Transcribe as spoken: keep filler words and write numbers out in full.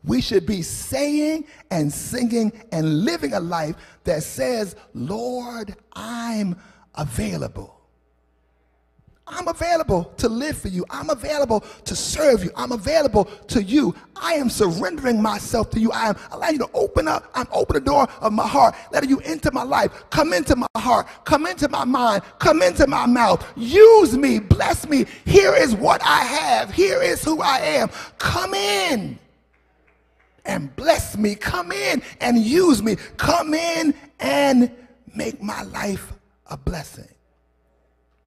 We should be saying and singing and living a life that says, Lord, I'm available. I'm available to live for you. I'm available to serve you. I'm available to you. I am surrendering myself to you. I am allowing you to open up. I'm opening the door of my heart, letting you into my life. Come into my heart. Come into my mind. Come into my mouth. Use me. Bless me. Here is what I have. Here is who I am. Come in and bless me. Come in and use me. Come in and make my life a blessing.